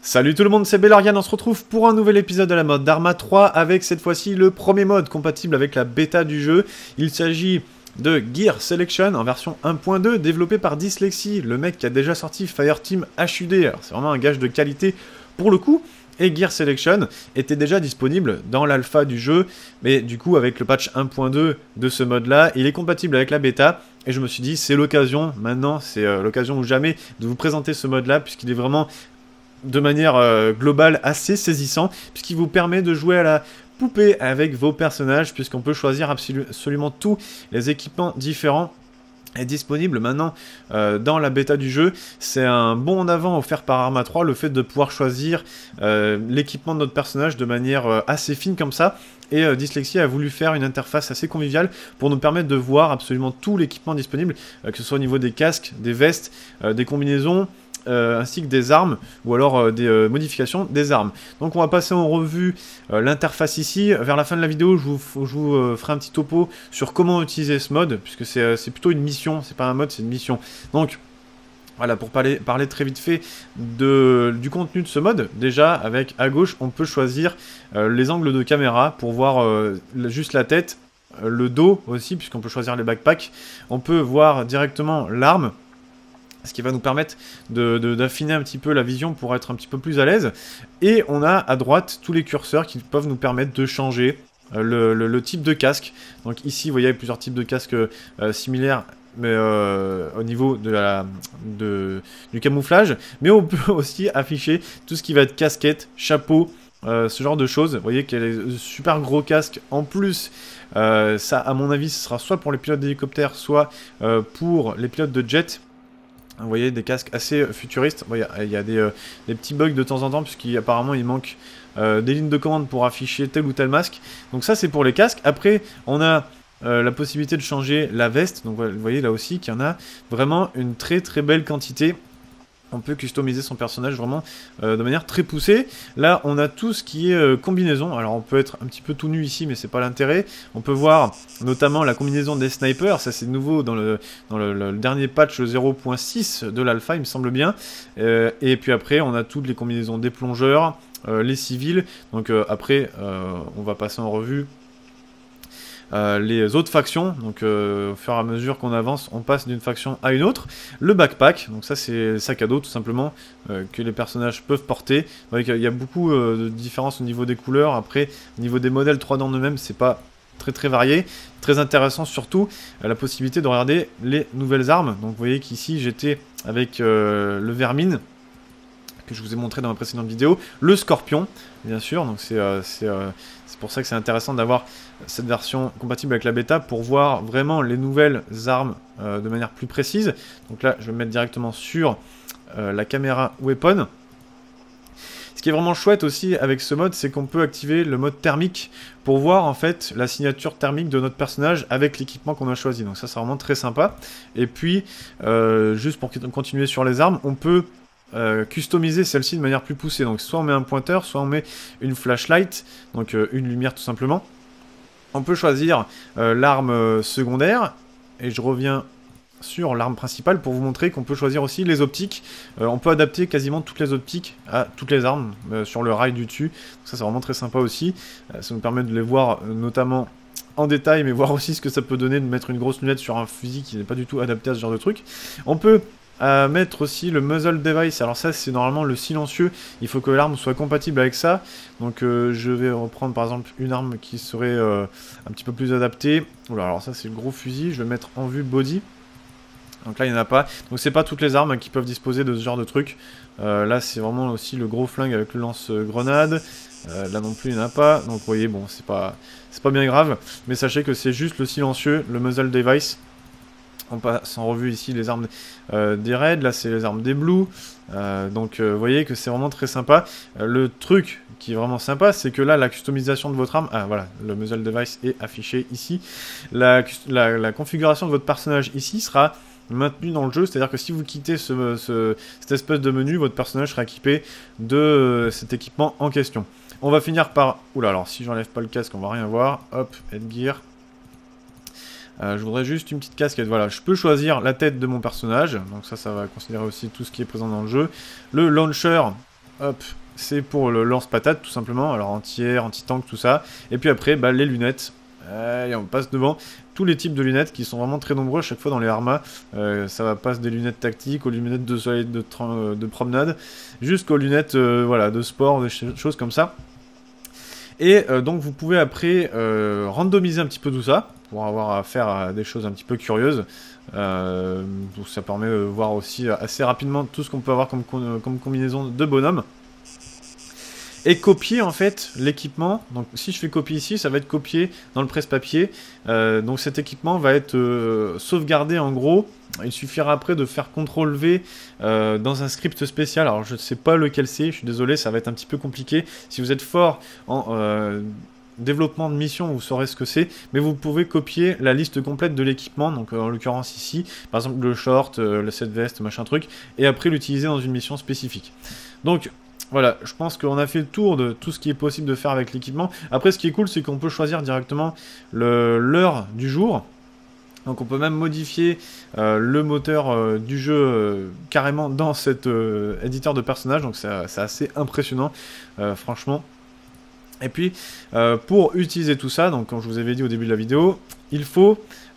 Salut tout le monde, c'est Bellorian, on se retrouve pour un nouvel épisode de la mode d'Arma 3 avec cette fois-ci le premier mode compatible avec la bêta du jeu. Il s'agit de Gear Selection en version 1.2 développé par Dyslexie, le mec qui a déjà sorti Fireteam HUD. Alors c'est vraiment un gage de qualité pour le coup. Et Gear Selection était déjà disponible dans l'alpha du jeu, mais du coup avec le patch 1.2 de ce mode là, il est compatible avec la bêta, et je me suis dit c'est l'occasion, maintenant c'est l'occasion ou jamais de vous présenter ce mode là, puisqu'il est vraiment de manière globale assez saisissant, puisqu'il vous permet de jouer à la poupée avec vos personnages, puisqu'on peut choisir absolument tous les équipements différents. Est disponible maintenant dans la bêta du jeu. C'est un bond en avant offert par Arma 3, le fait de pouvoir choisir l'équipement de notre personnage de manière assez fine comme ça. Et Dyslexie a voulu faire une interface assez conviviale pour nous permettre de voir absolument tout l'équipement disponible, que ce soit au niveau des casques, des vestes, des combinaisons, ainsi que des armes, ou alors des modifications des armes. Donc on va passer en revue l'interface ici. Vers la fin de la vidéo, je vous ferai un petit topo sur comment utiliser ce mode, puisque c'est plutôt une mission, c'est pas un mode, c'est une mission. Donc voilà, pour parler très vite fait du contenu de ce mode, déjà avec à gauche, on peut choisir les angles de caméra pour voir juste la tête, le dos aussi, puisqu'on peut choisir les backpacks. On peut voir directement l'arme, ce qui va nous permettre d'affiner un petit peu la vision pour être un petit peu plus à l'aise. Et on a à droite tous les curseurs qui peuvent nous permettre de changer le type de casque. Donc ici, vous voyez plusieurs types de casques similaires, mais au niveau du camouflage. Mais on peut aussi afficher tout ce qui va être casquette, chapeau, ce genre de choses. Vous voyez qu'il y a les super gros casques en plus. Ça, à mon avis, ce sera soit pour les pilotes d'hélicoptères, soit pour les pilotes de jet. Vous voyez, des casques assez futuristes. Bon, il y a des petits bugs de temps en temps, puisqu'apparemment il manque des lignes de commande pour afficher tel ou tel masque. Donc ça, c'est pour les casques. Après, on a la possibilité de changer la veste. Donc vous voyez là aussi qu'il y en a vraiment une très belle quantité. On peut customiser son personnage vraiment de manière très poussée. Là, on a tout ce qui est combinaison. Alors, on peut être un petit peu tout nu ici, mais c'est pas l'intérêt. On peut voir notamment la combinaison des snipers. Ça, c'est nouveau dans le dernier patch 0.6 de l'alpha, il me semble bien. Et puis après, on a toutes les combinaisons des plongeurs, les civils. Donc après, on va passer en revue les autres factions. Donc au fur et à mesure qu'on avance, on passe d'une faction à une autre. Le backpack, donc ça c'est le sac à dos tout simplement que les personnages peuvent porter. Vous voyez qu'il y a beaucoup de différences au niveau des couleurs. Après, au niveau des modèles 3D en eux-mêmes, c'est pas très varié. Très intéressant surtout la possibilité de regarder les nouvelles armes. Donc vous voyez qu'ici j'étais avec le vermine que je vous ai montré dans ma précédente vidéo, le scorpion, bien sûr. Donc c'est pour ça que c'est intéressant d'avoir cette version compatible avec la bêta pour voir vraiment les nouvelles armes de manière plus précise. Donc là, je vais me mettre directement sur la caméra weapon. Ce qui est vraiment chouette aussi avec ce mode, c'est qu'on peut activer le mode thermique pour voir en fait la signature thermique de notre personnage avec l'équipement qu'on a choisi. Donc ça, c'est vraiment très sympa. Et puis, juste pour continuer sur les armes, on peut customiser celle-ci de manière plus poussée. Donc soit on met un pointeur, soit on met une flashlight, donc une lumière tout simplement. On peut choisir l'arme secondaire, et je reviens sur l'arme principale pour vous montrer qu'on peut choisir aussi les optiques. On peut adapter quasiment toutes les optiques à toutes les armes sur le rail du dessus. Donc ça c'est vraiment très sympa aussi. Ça nous permet de les voir notamment en détail, mais voir aussi ce que ça peut donner de mettre une grosse lunette sur un fusil qui n'est pas du tout adapté à ce genre de truc. On peut mettre aussi le muzzle device. Alors ça c'est normalement le silencieux, il faut que l'arme soit compatible avec ça. Donc je vais reprendre par exemple une arme qui serait un petit peu plus adaptée. Oula, alors ça c'est le gros fusil, je vais mettre en vue body. Donc là il n'y en a pas, donc c'est pas toutes les armes qui peuvent disposer de ce genre de truc. Là c'est vraiment aussi le gros flingue avec le lance-grenade. Là non plus il n'y en a pas, donc vous voyez, bon c'est pas bien grave. Mais sachez que c'est juste le silencieux, le muzzle device. On passe en revue ici les armes des raids, là c'est les armes des blues, donc vous voyez que c'est vraiment très sympa. Le truc qui est vraiment sympa, c'est que là la customisation de votre arme, ah voilà, le muzzle device est affiché ici. La configuration de votre personnage ici sera maintenue dans le jeu, c'est-à-dire que si vous quittez cette espèce de menu, votre personnage sera équipé de cet équipement en question. On va finir par... Oula, alors si j'enlève pas le casque, on va rien voir. Hop, headgear. Je voudrais juste une petite casquette. Voilà, je peux choisir la tête de mon personnage. Donc ça va considérer aussi tout ce qui est présent dans le jeu. Le launcher, hop, c'est pour le lance-patate tout simplement, alors anti-air, anti-tank, tout ça. Et puis après, bah, les lunettes, et on passe devant tous les types de lunettes qui sont vraiment très nombreux à chaque fois dans les Arma. Ça va passer des lunettes tactiques aux lunettes de soleil de promenade, jusqu'aux lunettes voilà, de sport, des choses comme ça. Et donc vous pouvez après randomiser un petit peu tout ça, pour avoir affaire à des choses un petit peu curieuses. Donc ça permet de voir aussi assez rapidement tout ce qu'on peut avoir comme combinaison de bonhommes. Et copier en fait l'équipement. Donc si je fais copier ici, ça va être copié dans le presse-papier. Donc cet équipement va être sauvegardé en gros. Il suffira après de faire CTRL-V dans un script spécial. Alors je ne sais pas lequel c'est, je suis désolé, ça va être un petit peu compliqué. Si vous êtes fort en développement de mission, vous saurez ce que c'est. Mais vous pouvez copier la liste complète de l'équipement. Donc en l'occurrence ici, par exemple le short, cette veste, machin truc. Et après l'utiliser dans une mission spécifique. Donc voilà, je pense qu'on a fait le tour de tout ce qui est possible de faire avec l'équipement. Après, ce qui est cool, c'est qu'on peut choisir directement l'heure du jour. Donc on peut même modifier le moteur du jeu carrément dans cet éditeur de personnages. Donc c'est assez impressionnant, franchement. Et puis, pour utiliser tout ça, donc comme je vous avais dit au début de la vidéo, il faut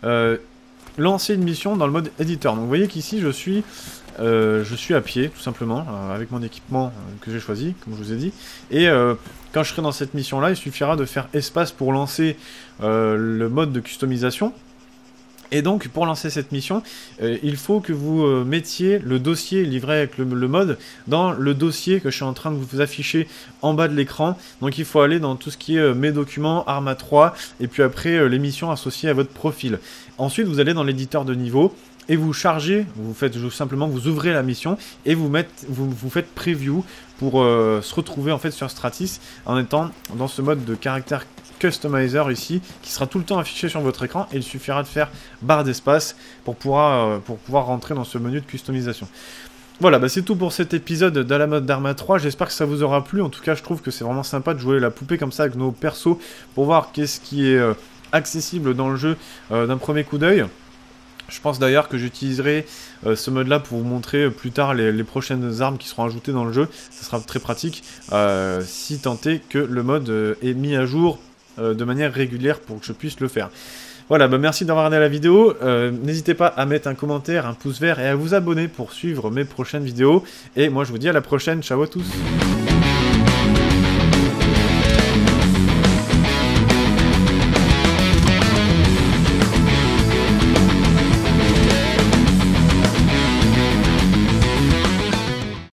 lancer une mission dans le mode éditeur. Donc vous voyez qu'ici, je suis à pied, tout simplement, avec mon équipement que j'ai choisi, comme je vous ai dit. Et quand je serai dans cette mission-là, il suffira de faire espace pour lancer le mode de customisation. Et donc, pour lancer cette mission, il faut que vous mettiez le dossier livré avec le mode dans le dossier que je suis en train de vous afficher en bas de l'écran. Donc, il faut aller dans tout ce qui est mes documents, Arma 3, et puis après les missions associées à votre profil. Ensuite, vous allez dans l'éditeur de niveau. Et vous chargez, vous faites simplement, vous ouvrez la mission et vous faites preview pour se retrouver en fait sur Stratis en étant dans ce mode de caractère customizer ici qui sera tout le temps affiché sur votre écran et il suffira de faire barre d'espace pour pouvoir rentrer dans ce menu de customisation. Voilà, bah c'est tout pour cet épisode de la mode d'Arma 3, j'espère que ça vous aura plu, en tout cas je trouve que c'est vraiment sympa de jouer la poupée comme ça avec nos persos pour voir qu'est-ce qui est accessible dans le jeu d'un premier coup d'œil. Je pense d'ailleurs que j'utiliserai ce mode-là pour vous montrer plus tard les prochaines armes qui seront ajoutées dans le jeu. Ça sera très pratique si tant est que le mode est mis à jour de manière régulière pour que je puisse le faire. Voilà, bah merci d'avoir regardé la vidéo. N'hésitez pas à mettre un commentaire, un pouce vert et à vous abonner pour suivre mes prochaines vidéos. Et moi je vous dis à la prochaine, ciao à tous.